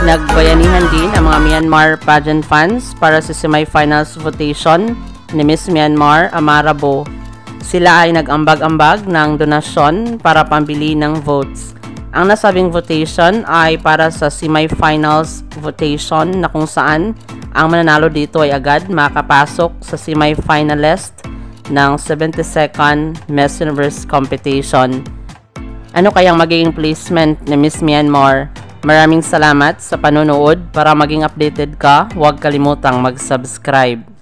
Nagbayanihan din ang mga Myanmar pageant fans para sa semifinals votation ni Miss Myanmar Amarabo. Sila ay nag-ambag-ambag ng donasyon para pambili ng votes. Ang nasabing votation ay para sa semifinals votation na kung saan ang mananalo dito ay agad makapasok sa semifinalist ng 72nd Miss Universe competition. Ano kayang magiging placement ni Miss Myanmar? Maraming salamat sa panonood. Para maging updated ka, huwag kalimutang mag-subscribe.